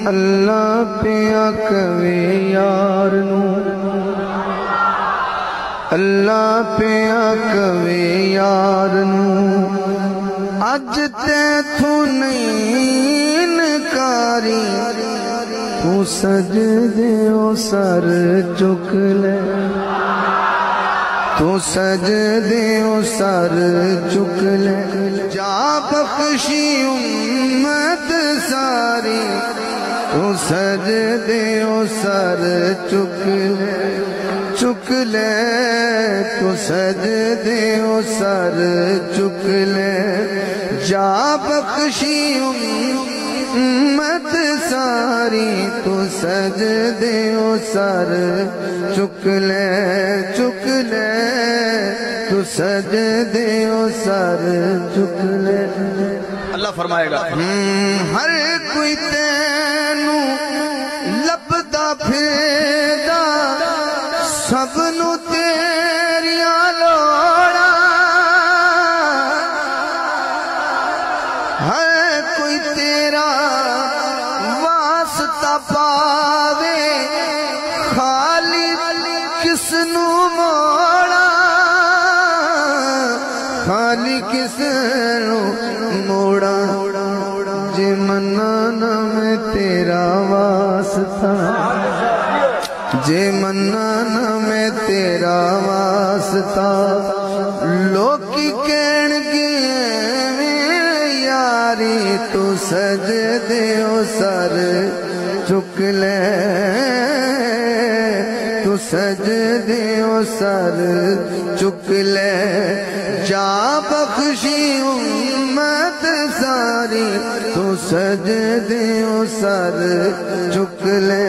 اللہ پیا کہے یار نو اللہ پیا کہے یار نو اج تے تو نہیں انکاری تو سجدے او سر چک لے تو سجدے او سر چک لے جا بخشی امت ساری تو سجدے او سر چک لے تو سجدے او سر چک لے جا بخشی امت ساری تو سجدے او سر چک لے تو سجدے او سر چک لے اللہ فرمائے گا ہر کوئی تینو لبدا پھیدا سب نو تیریاں لوڑا ہر کوئی تیرا واسطہ پاوے خالی کس نو موڑا خالی کس نو موڑا جے منانا میں تیرا واسطہ جے منانا میں تیرا واسطہ لوکی کہن گے یاری تو سجدے او سر چک لے تو سجدے او سر چک لے جا بخشی امت ساری تو سجدے او سر چک لے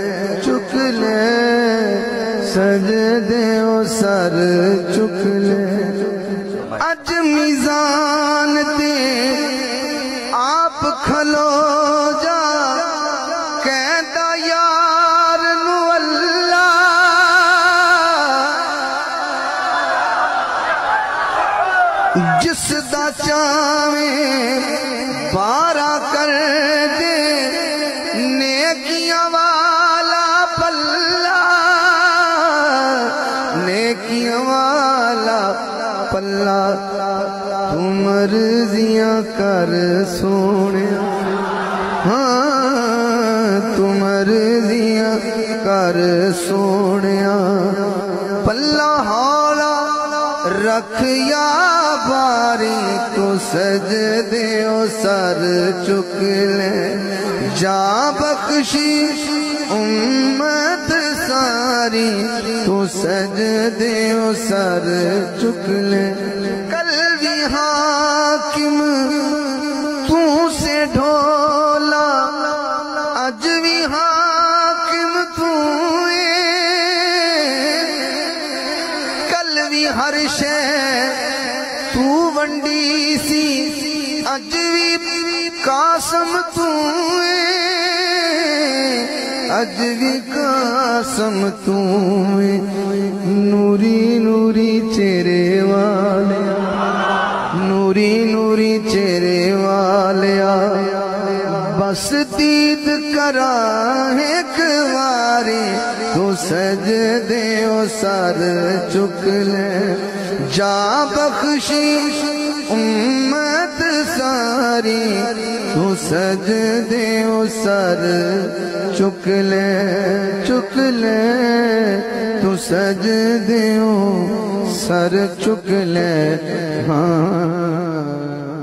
سجدے او سر چک لے اج میزان تے آپ کھلو جا کہندا یار نو اللہ جس دا چاویں بارا کر دے نیکیاں والا پلہ نیکیاں والا پلہ تو مرضیاں کر سونیا ہاں تو مرضیاں کر سونیا پلہ ہولا رکھ یا باری تو سجدے او سر چک لے جا بخشی امت ساری تو سجدے او سر چک لے قلبی حاکم تو سے ڈھولا اج بھی حاکم تو قلبی ہر شے تو ونڈی سی اج بھی قاسم تو اج بھی قاسم تو نوری نوری چہرے والیا نوری نوری چہرے والیا بس دید کرا ایک واری تو سجدے او سر چک لے جا بخشی امت ساری تو سجدے او سر چک لے تو سجدے او سر چک لے ہاں